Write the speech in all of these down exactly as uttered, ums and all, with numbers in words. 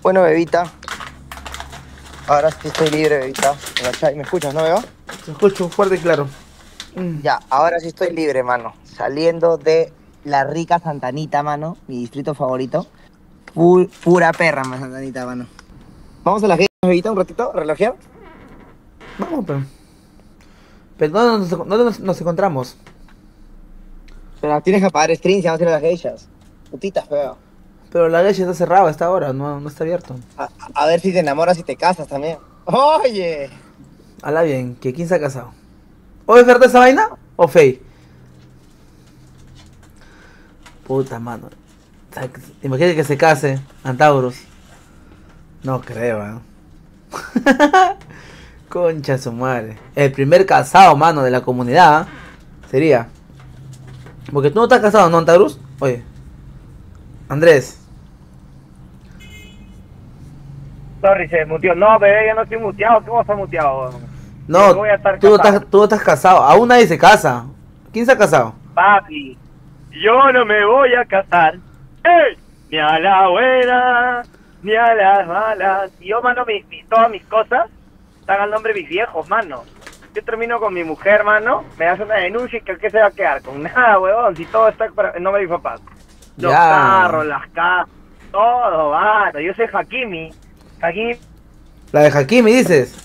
Bueno, bebita. Ahora sí estoy libre, bebita. ¿Me escuchas, no, beba? Te escucho fuerte y claro. Mm. Ya, ahora sí estoy libre, mano. Saliendo de la rica Santanita, mano. Mi distrito favorito. Pu- pura perra, más Santanita, mano. Vamos a la gente, bebita, un ratito, relojear. Vamos, pero. Pero ¿dónde nos, dónde nos- nos encontramos? Pero tienes que apagar streams y vamos a ir a las geishas. Putitas, feo. Pero la leche está cerrada a esta hora, no, no está abierto. A, a ver si te enamoras y te casas también. Oye. Hala bien, que quién se ha casado. ¿O es verdad esa vaina? ¿O fake? Puta mano. Imagínate que se case Antaurus. No creo, ¿eh? Concha su madre. El primer casado, mano, de la comunidad. ¿Eh? Sería. Porque tú no estás casado, ¿no, Antaurus? Oye. Andrés. Sorry, se muteó. No, bebé, yo no estoy muteado. ¿Cómo está muteado? No, Yo voy a estar tú no casado. estás, tú no estás casado. Aún nadie se casa. ¿Quién se ha casado? Papi, yo no me voy a casar. ¡Ey! Ni a la buena, ni a las malas. Y yo mando mi, mi- todas mis cosas, están al nombre de mis viejos, mano. Yo termino con mi mujer, mano, me hace una denuncia y que ¿qué se va a quedar? Con nada, huevón, si todo está para- en nombre de mis papás. Los Ya. carros, las casas, todo, mano. Yo soy Hakimi. Hakimi, La de Hakimi, dices.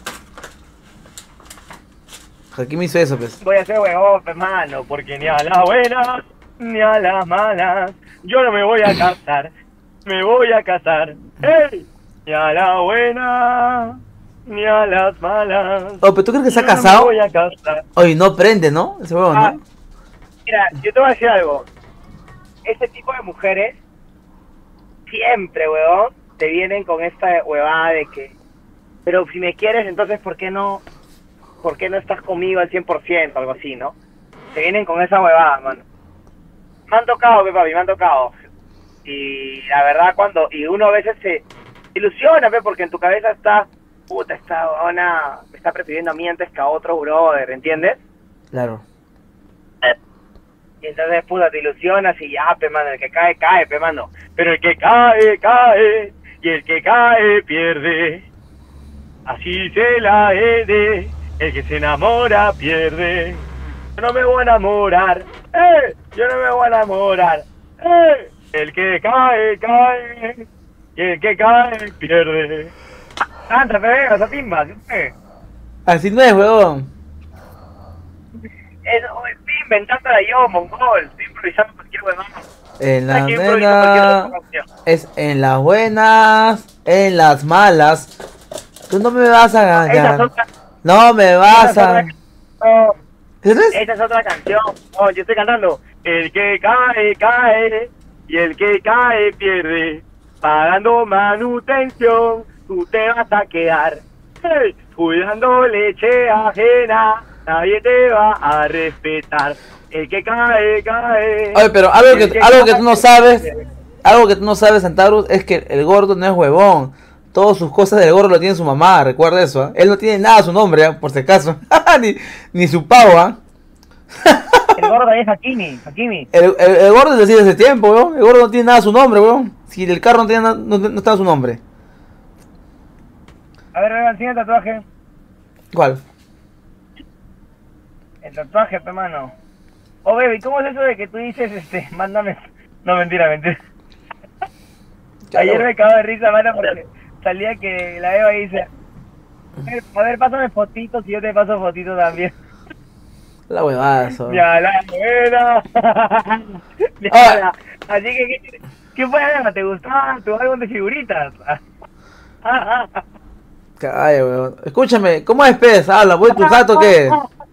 Hakimi hizo eso, pues. voy a ser huevón, hermano, porque ni a las buenas, ni a las malas, yo no me voy a casar, me voy a casar, ¡ey! Ni a la buena, ni a las malas. Oh, pero ¿tú crees que se ha yo no me casado? voy a casar. Oye, no prende, ¿no? Ese huevo, Ah, ¿no? mira, yo te voy a decir algo. Este tipo de mujeres, siempre, huevón, te vienen con esta huevada de que, pero si me quieres, entonces, ¿por qué no, por qué no estás conmigo al cien por ciento? Algo así, ¿no? Te vienen con esa huevada, mano. Me han tocado, pe, papi, me han tocado. Y la verdad, cuando, y uno a veces se ilusiona, pe, porque en tu cabeza está, puta, esta huevona me está prefiriendo a mí antes que a otro brother, ¿entiendes? Claro. Y entonces, puta, te ilusionas y ya, pe, mano, el que cae, cae, pe, mano. Pero el que cae, cae, y el que cae, pierde. Así se la he de, el que se enamora, pierde. Yo no me voy a enamorar, ¡eh! Yo no me voy a enamorar, ¡eh! El que cae, cae, y el que cae, pierde. Canta, pe, esa timba, ¿sí? Así no es, huevón. Es, estoy inventándola yo, mongol, estoy improvisando cualquier huevada. En las Aquí improviso cualquier buenas otra canción. es en las buenas, en las malas. Tú no me vas a Esa es ganar. otra, No me esa vas es a. otra canción. ¿Eso es? Esa es otra canción. No, yo estoy cantando. El que cae, cae. Y el que cae, pierde. Pagando manutención, tú te vas a quedar. Hey, cuidando leche ajena, nadie te va a respetar. El que cae, cae. Oye, pero algo Y el que, algo que cae, tú no sabes, pierde. algo que tú no sabes, Santaurus, es que el gordo no es huevón. Todas sus cosas del gordo lo tiene su mamá, recuerda eso, ¿ah? Él no tiene nada a su nombre, ¿ah? Por si acaso. ni, ni su pavo, ¿ah? El gordo es Hakimi, Hakimi. El, el, el gordo es así desde ese tiempo, weón. El gordo no tiene nada a su nombre, weón. Si el carro no, tiene na- no, no está a su nombre. A ver, a enseña el tatuaje. ¿Cuál? El tatuaje, pe, mano. Oh, baby, ¿cómo es eso de que tú dices, este, mándame? No, mentira, mentira. Ayer me cago de risa, mano, porque salía que la Eva dice, a ver, a ver, pásame fotitos y yo te paso fotitos también. La huevada, eso. Ya la buena. Ya Ah. la- Así que, ¿qué, qué fue, Eva? ¿Te gustaba tu álbum de figuritas? Calla, weón. Escúchame, ¿cómo es pez? Habla, ¿voy tu gato o qué?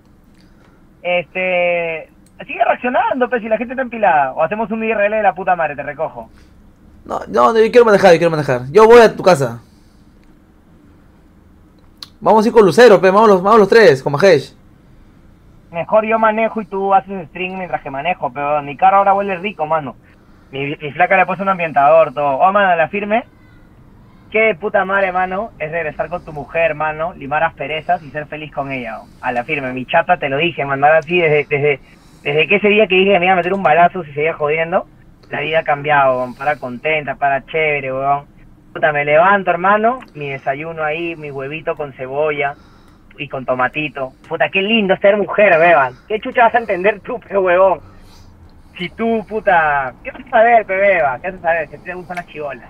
Este... Sigue reaccionando, pues, si la gente está empilada. O hacemos un I R L de la puta madre, te recojo. No, no, no, yo quiero manejar, yo quiero manejar. Yo voy a tu casa. Vamos a ir con Lucero, pe, vamos los, vamos los tres, con Mahesh. Mejor yo manejo y tú haces string mientras que manejo, pero mi carro ahora huele rico, mano. Mi, mi flaca le puso un ambientador, todo. Oh, mano, la firme. Qué puta madre, mano, es regresar con tu mujer, mano, limar asperezas y ser feliz con ella. Oh. A la firme, mi chata te lo dije, mandar así desde, desde, desde que ese día que dije que me iba a meter un balazo si seguía jodiendo, la vida ha cambiado, weón. Para contenta, para chévere, weón. Puta, me levanto, hermano, mi desayuno ahí, mi huevito con cebolla y con tomatito. Puta, qué lindo ser mujer, beban. ¿Qué chucha vas a entender tú, pe huevón? Si tú, puta... ¿Qué vas a saber, pe beba? ¿Qué vas a saber? Que te gustan las chibolas.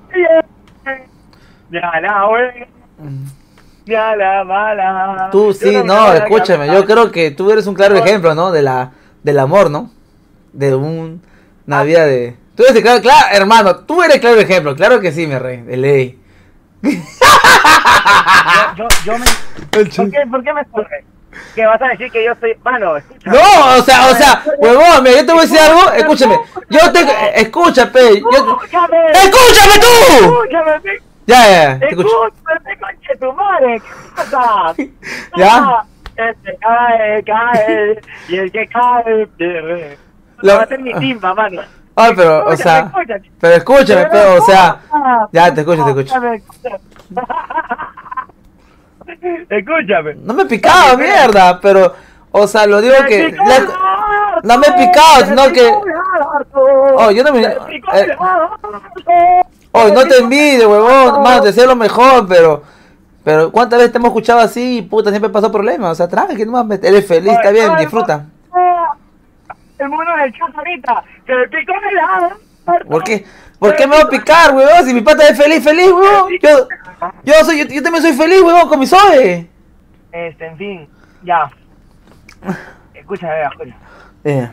Ya la wey. Ya la mala. Tú sí, Yo no, me escúchame, yo creo que tú eres un claro ejemplo, ¿no? De la, del amor, ¿no? De un, una vida de... Tú eres el claro, claro, hermano, tú eres claro ejemplo, claro que sí, mi rey, de ley. Yo, yo, yo me... ¿Por qué, ¿Por qué me sorre? ¿Qué vas a decir que yo soy... Mano, escucha. No, o sea, o sea, huevón, mira, yo te voy a decir algo, escúchame, yo te... Escucha, pe, yo... Escúchame. ¡Escúchame tú! Escúchame, pe. Ya, ya, ya, te escucho. Escúchame, conche tu madre. ¿Qué pasa? ¿Ya? Ah, este cae, cae, y el que cae, pierde. Lo- Va a ser mi timba, mano. Ay, pero, o Escúchame, sea, escúchame. pero escúchame, pero, o sea, Ah, ya, te escucho, te escucho. escúchame, escúchame. Escúchame. No me he picado, mierda, pero, o sea, lo digo que... la- no me he picado, sino que... Oh, yo no me... eh, oh, no te envidio, huevón, más, te deseo lo mejor, pero... Pero, ¿cuántas veces te hemos escuchado así y puta, siempre pasó problemas? O sea, tranqui, nomás, eres feliz, está bien, disfruta. El mono del chat ahorita, se me picó el lado. ¿Por qué? ¿Por qué me va a picar, huevón? Si mi pata es feliz, feliz, huevón. Yo, yo, soy, yo, yo también soy feliz, huevón, con mi sobe. Este, en fin, ya. Escucha, vea, escucha. Eh.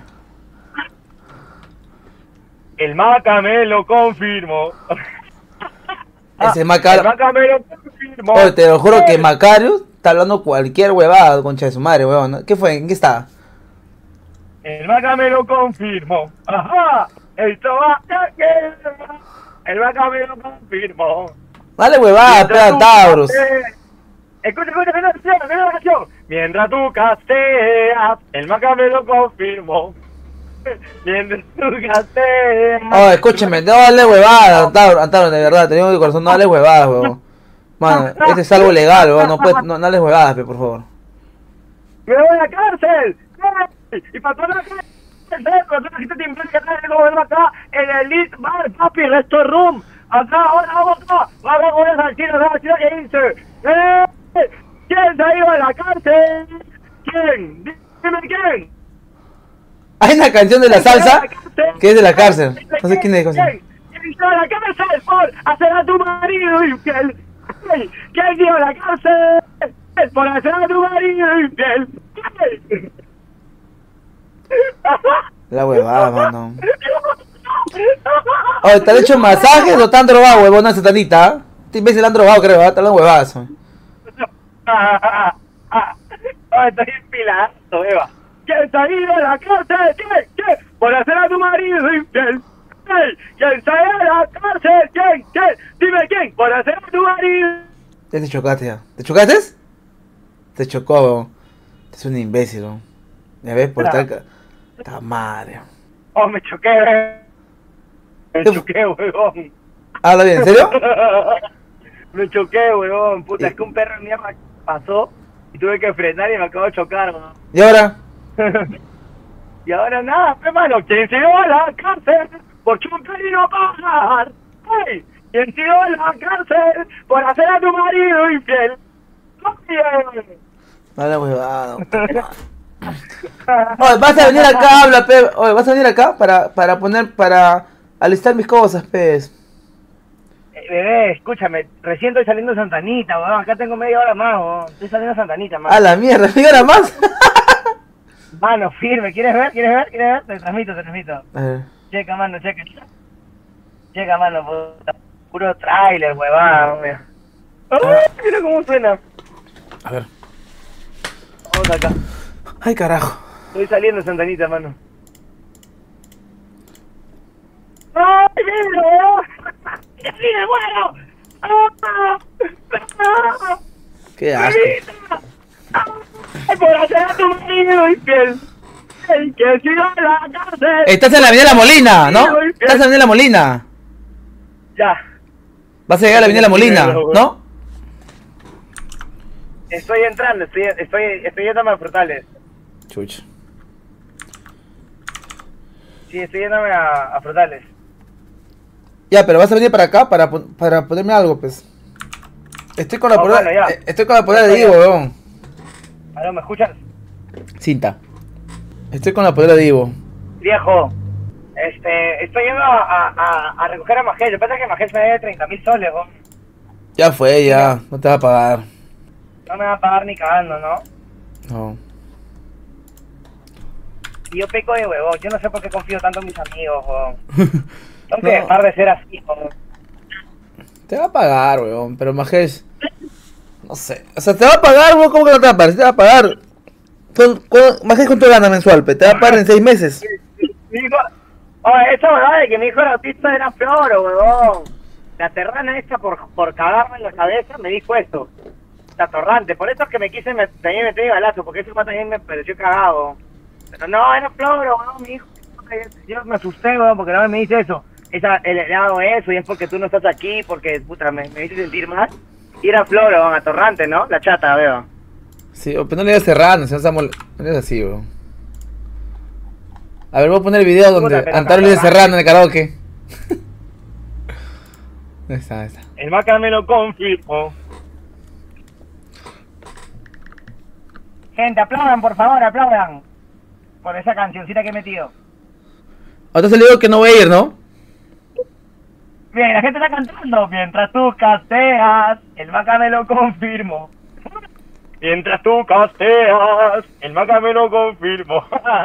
El Maca me lo confirmó. Ese El Macario... Maca me lo confirmó. Oye, te lo juro que Macario está hablando cualquier huevada, concha de su madre, huevón, ¿no? ¿Qué fue? ¿En qué estaba? El Maca me lo confirmó. Ajá. Esto va a que... El Maca me lo confirmó. Dale huevada, pega Taurus. Escucha, escucha, mira la canción, mira la canción. Mientras tú casteas, el Maca me lo confirmó. Mientras tú casteas. Oh, escúchame, no dale huevada, Taurus, Taurus, de verdad, te digo de corazón, no dale huevadas, huevón. Mano, este es algo legal, huevón, no puedes, no, no dale huevadas, pe, por favor. ¡Me voy a la cárcel! Y para toda la cárcel, para toda la gente te invita que trae el gobierno acá en el Elite Bar, papi, Resto Room. Acá, ahora vamos acá. Vamos con esa china, esa china que dice. ¡Eh! ¿Quién se ha ido a la cárcel? ¿Quién? Dime quién. Hay una canción de la salsa que es de la cárcel. No sé quién es. ¿Quién? ¿Quién se ha ido a la cárcel por hacer a tu marido infiel? ¿Quién se ha ido a la cárcel por hacer a tu marido infiel? ¿Quién? La huevada, mano. Oye, ¿te han hecho masajes o te han drogado, huevón? No, satanita. Te imbécil, le han drogado, creo, ¿eh? Te lo han huevadas. Oh, estoy empilado, Eva. ¿Quién se ha ido a la cárcel? ¿Quién? ¿Quién? Por hacer a tu marido infiel. ¿Quién? ¿Quién se ha ido a la cárcel? ¿Quién? ¿Quién? Dime quién. Por hacer a tu marido. Ya te chocaste, ya. ¿Te chocaste? Te chocó, huevón. Es un imbécil, ¿no? Ya ves, por estar... Está madre. Oh, me choqué, eh. Me ¿Qué? choqué, huevón. ¿Habla bien? ¿En serio? Me choqué, huevón. Puta, es que un perro mío pasó y tuve que frenar y me acabo de chocar, huevón. ¿Y ahora? Y ahora nada, hermano, ¿quién se va a la cárcel por chupar y no pagar? ¡Hey! ¿Quién se va a la cárcel por hacer a tu marido infiel? ¡Oye! Dale huevada. Oye, vas a venir acá, habla, pe. Oye, vas a venir acá para, para poner, para alistar mis cosas, pez. Eh, bebé, escúchame, recién estoy saliendo de Santanita, weón, acá tengo media hora más, weón. Estoy saliendo de Santanita, mano. A la mierda, ¿me hora más? Mano, firme, ¿quieres ver? ¿Quieres ver? ¿Quieres ver? Te transmito, te transmito. A ver. Checa, mano, checa. Checa, mano, puta. Puro trailer, huevada, mira. Ay, mira cómo suena. A ver. Vamos acá. Ay, carajo. Estoy saliendo de Santanita, mano. ¡Ay, mira, weón! ¡Sí, me muero! ¡Ah! ¡Ah! Qué asco. ¡Ay, por hacer a tu marido infiel! ¡El que siga en la cárcel! Estás en la avenida La Molina, ¿no? Estás en la avenida La Molina. Ya. Vas a llegar a la avenida La Molina, ¿no? Estoy entrando, estoy, estoy, estoy yéndome a Frutales. Chucha. Sí, estoy yéndome a, a Frutales. Ya, pero vas a venir para acá para, pon- para ponerme algo, pues. Estoy con la Oh, polera, bueno, ya. eh, estoy con la polera de Estoy Ivo, ya. weón. ¿Aló, me escuchas? Cinta. Estoy con la polera de Ivo. Viejo, este, estoy yendo a, a, a, a recoger a Majel. Lo que pasa es que Majel me debe treinta mil soles, weón. Ya fue, ya. No te va a pagar. No me va a pagar ni cagando, ¿no? No. Y yo peco de huevón. Yo no sé por qué confío tanto en mis amigos, weón. Tengo que No. dejar de ser así, weón. Te va a pagar, weón. Pero Majes. No sé. O sea, te va a pagar, weón. ¿Cómo que no te va a pagar? Sí te va a pagar. Con, con, Majes, ¿cuánto gana mensual, pe? Te va a pagar en seis meses. Mi hijo, oye, esa verdad de que mi hijo el autista era floro, huevón. La terrana esta por, por cagarme en la cabeza me dijo esto. La torrante, por eso es que me quise met- también meter mi balazo, porque ese más también me pareció cagado. Pero no, era floro, huevón, mi hijo. Yo me asusté, huevón, porque no me dice eso. Esa, el, le hago eso y es porque tú no estás aquí, porque puta, me, me hice sentir mal. Y era floro, huevón, atorrante, ¿no? La chata, veo. Sí, o- pero no le digas cerrando, si no estamos. No le digas así, weón. A ver, voy a poner el video donde Puta, pero Antaro le dice cabrón. cerrando en el karaoke. Ahí está, ahí está. El Maca me lo confirmó. Gente, aplaudan, por favor, aplaudan. Por esa cancioncita que he metido. Ahora se le digo que no voy a ir, ¿no? Bien, la gente está cantando. Mientras tú casteas, el Maca me lo confirmó. Mientras tú casteas, el Maca me lo confirmó.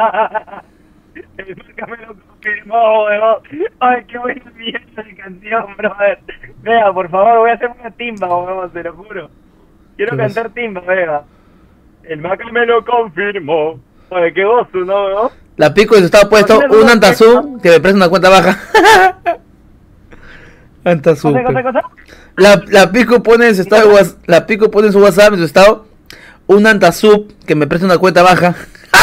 El Maca me lo confirmó, weón. Ay, qué buena mierda de canción, brother. Vea, por favor, voy a hacer una timba, weón, te lo juro. Quiero ¿Qué cantar timba, vea. El Maca me lo confirmó. Oye, qué gozo, ¿no, weón? La pico y su estado puesto un Antazú que me presta una cuenta baja. Antazú. ¿Cosa, cosa, cosa? La, la pico pone en su estado de Whats- la pico pone en su WhatsApp en su estado un Antazú que me presta una cuenta baja.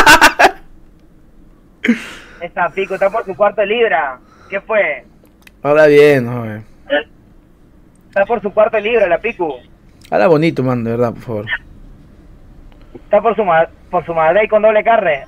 Esta pico está por su cuarto de libra. ¿Qué fue? Habla bien, joder. Está por su cuarto de libra, la pico. Habla bonito, man, de verdad, por favor. Está por su ma por su madre y con doble carne.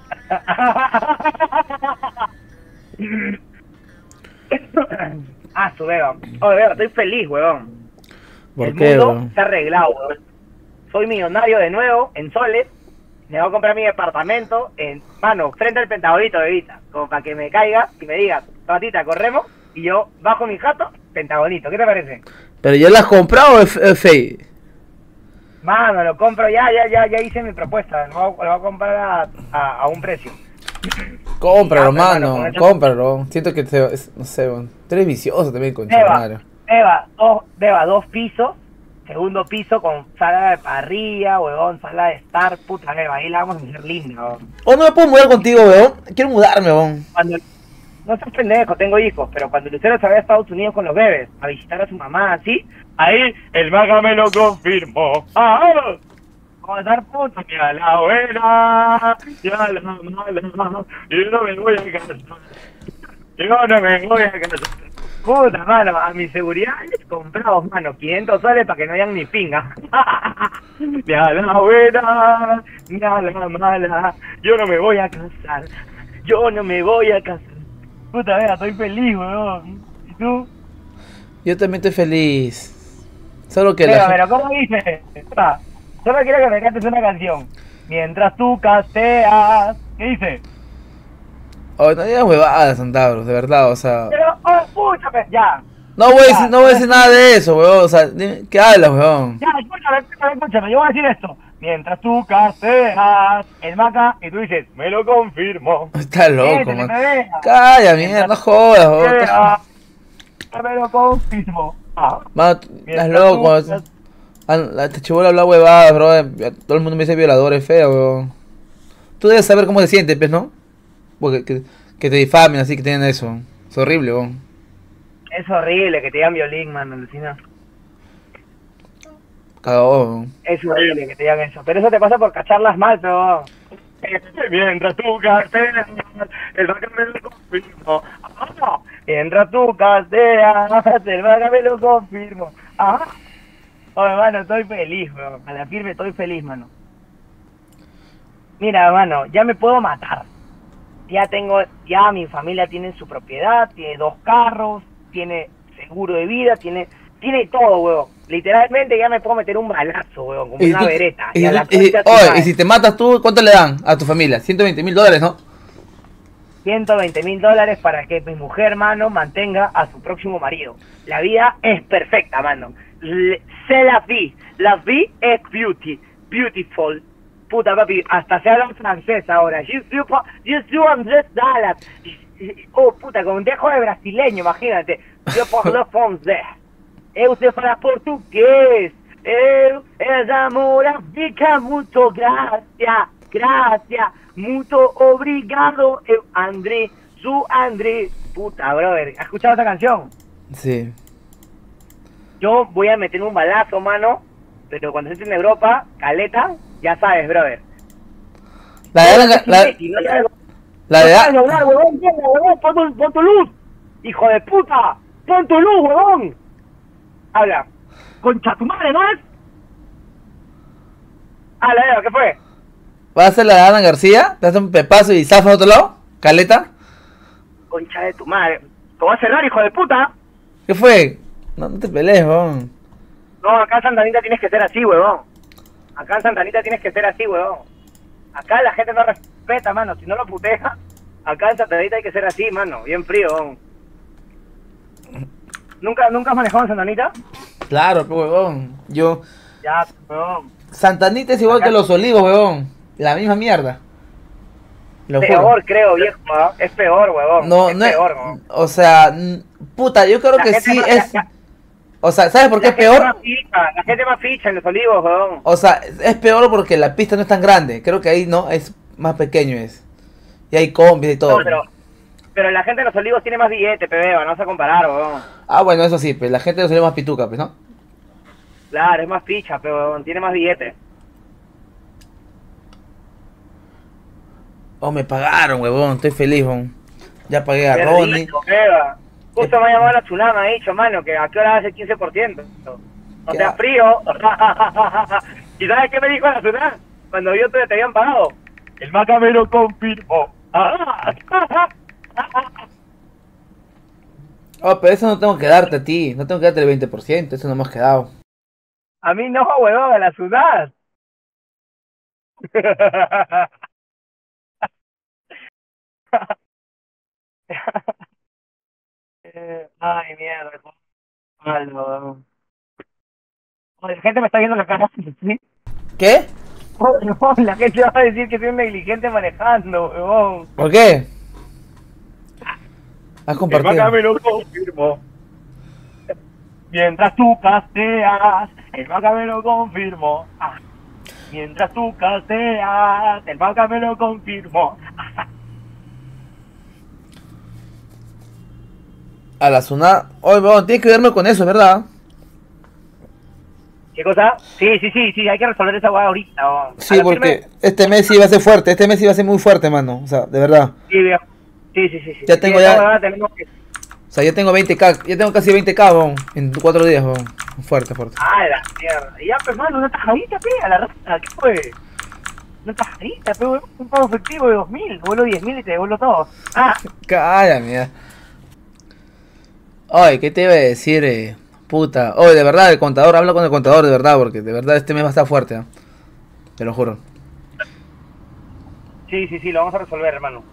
Ah, su weón. Oye, weón, estoy feliz, weón. ¿Por El qué, mundo weón? está arreglado, weón. Soy millonario de nuevo, en soles. Me voy a comprar mi departamento en, mano, frente al Pentagonito, bebita. Como para que me caiga y me diga, ratita, corremos. Y yo bajo mi jato, Pentagonito. ¿Qué te parece? ¿Pero ya la has comprado o es, es fake? Mano, lo compro ya, ya, ya, ya hice mi propuesta. Lo voy a, lo voy a comprar a, a, a un precio. Cómpralo, Ya, pues, mano, con eso- cómpralo. Siento que te, es- no sé, weón. Tú eres vicioso también, con Deba, madre. Deba, dos, Deba, dos pisos. Segundo piso con sala de parrilla, huevón, sala de estar, puta, Deba, ahí la vamos a hacer linda, huevón. ¿O no me puedo mudar contigo, weón? Quiero mudarme, weón. Cuando, no seas pendejo, tengo hijos, pero cuando Lucero se vaya a Estados Unidos con los bebés, a visitar a su mamá, así, ahí el Maga me lo confirmó. ¡Ah! Vamos a estar putos, que a la buena, ya a la mala, yo no me voy a casar, yo no me voy a casar. Puta, mano, a mi seguridad les compramos, mano, quinientos soles para que no hayan ni pinga. Ni a la buena, ni a la mala, yo no me voy a casar, yo no me voy a casar. Puta, vea, estoy feliz, weón. ¿Y tú? Yo también estoy feliz. Solo que Pero, la pero, ¿cómo dice? Puta, solo quiero que me cantes una canción. Mientras tú casteas. ¿Qué dice? Oh, no digas huevadas, Santabros, de verdad, o sea. Pero, oh, escúchame, ya. No voy a Ya, decir, no voy a decir nada de eso, weón. O sea, dime, ¿qué hablas, weón? Ya, escúchame, escúchame, escúchame, yo voy a decir esto. Mientras tú casteas el Maca y tú dices, me lo confirmo. Estás loco, Vete, man. me deja. Calla, mierda, no jodas, weón. Castea, Estás- me lo confirmo. Ah, Mano, tú- estás Mientras loco. tú- Ah, la- Este chibola habla huevadas, bro. Ya todo el mundo me dice violador, es feo, weón. Tú debes saber cómo se siente, pues, ¿no? Porque que, que te difamen así, que tienen eso. Es horrible, weón. es horrible que te digan violín, mano, Lucina. Cagó, weón. Es horrible que te digan eso. Pero eso te pasa por cacharlas mal, pero... Mientras tú casteas, el vaca me lo confirmo. Ah, mientras tú casteas, el vaca me lo confirmo. Ah. Oye, mano, estoy feliz, weón. A la firme estoy feliz, mano. Mira, mano, ya me puedo matar. Ya tengo, ya mi familia tiene su propiedad, tiene dos carros, tiene seguro de vida, tiene, tiene todo, weón. Literalmente ya me puedo meter un balazo, weón, como Y una tú- vereta. y y a tú- la y- concha de tu oye, madre. y si te matas tú, ¿cuánto le dan a tu familia? ciento veinte mil dólares, ¿no? ciento veinte mil dólares para que mi mujer, mano, mantenga a su próximo marido. La vida es perfecta, mano. Le- Se la vi. La vi es beauty. Beautiful. Puta, papi, hasta se habla en francés ahora. Je suis, pa- je suis Andrés Dallas. Oh, puta, con un dejo de brasileño, imagínate. Yo parlo francés. Eu sei falar português. Eu, es amor, fica muito gracia, gracia, muito obrigado. Eu, André, su André. Puta, brother, ¿has escuchado esa canción? Sí. Yo voy a meter un balazo, mano, pero cuando estés en Europa, caleta, ya sabes, brother. La de la, la, Imbécil, no sabes- la no de sabes doblar, huevón, mierda, huevón, pon tu, pon tu luz. Hijo de puta, pon tu luz, huevón. Habla. Concha tu madre, ¿no es? Habla, Eva, ¿qué fue? ¿va a ser la de Ana García? ¿Te hace un pepazo y zafa a otro lado? ¿Caleta? Concha de tu madre. Te voy a cerrar, hijo de puta. ¿Qué fue? No, no te pelees, weón. No, acá en Santa Anita tienes que ser así, huevón. Acá en Santa Anita tienes que ser así, huevón. Acá la gente no respeta, mano. Si no lo puteja, acá en Santa Anita hay que ser así, mano. Bien frío, huevón. ¿Nunca, ¿Nunca has manejado en Santa Anita? Claro, pues, weón. Yo... Ya, huevón. Santanita es igual Acá- que Los Olivos, weón. La misma mierda. Lo juro. Peor, creo, viejo. ¿ah? Es peor, huevón. No, es no es... peor, huevón. O sea... n- Puta, yo creo La que gente sí más- es... la- la- O sea, ¿sabes por qué La es gente peor? más ficha, la gente más ficha en Los Olivos, huevón. O sea, es peor porque la pista no es tan grande. Creo que ahí no, es más pequeño es. Y hay combis y todo. No, pero, pero la gente de Los Olivos tiene más billete, pebeba, no vas a comparar, huevón. Ah, bueno, eso sí, pues la gente no se le más pituca, pues, ¿no? Claro, es más ficha, pero tiene más billete. Oh, me pagaron, huevón, estoy feliz, weón. Ya pagué a Qué Ronnie. rico, beba. Justo me ha llamado la Tsunami, me ha dicho, mano, que a qué hora hace el quince por ciento. No ¿Qué sea ha- frío. ¿Y sabes qué me dijo la Tsunami? Cuando yo te, te habían pagado. El Maca me lo confirmó. Oh, pero eso no tengo que darte a ti. No tengo que darte el veinte por ciento, eso no hemos quedado. A mí no, huevón, a la Tsunami. Eh, Ay, mierda. Malo, huevón. Oye, la gente me está viendo la cara, ¿sí? ¿Qué? Oh, no, la gente va a decir que soy un negligente manejando, huevón. ¿Por qué? Has El compartido. Maca me lo confirmó. Mientras tú casteas, el Maca me lo confirmó. Ah. Mientras tú casteas, el Maca me lo confirmó. A la Zuna. Oye, weón, tienes que verme con eso, ¿verdad? ¿Qué cosa? Sí, sí, sí, sí, hay que resolver esa hueá ahorita. huevón. Sí, A la porque firme- este mes sí va a ser fuerte. Este mes sí va a ser muy fuerte, mano. O sea, de verdad. Sí, viejo. Sí, sí, sí. sí. Ya Sí, tengo esa ya- hueá tenemos que... O sea, ya tengo veinte k. Ya tengo casi veinte k, weón. En cuatro días, weón. Fuerte, fuerte. Ah, la mierda. Y ya, pues, mano, una tajadita, pe, a la raza. ¿Qué fue? Una tajadita, pe, huevón, un pago efectivo de dos mil. Vuelo diez mil y te devuelvo todo. Ah, Calla, mía. Ay, ¿qué te iba a decir, eh? Puta. Oye, de verdad, el contador, habla con el contador, de verdad, porque de verdad este mes va a estar fuerte, ¿eh? Te lo juro. sí, sí, sí, lo vamos a resolver, hermano.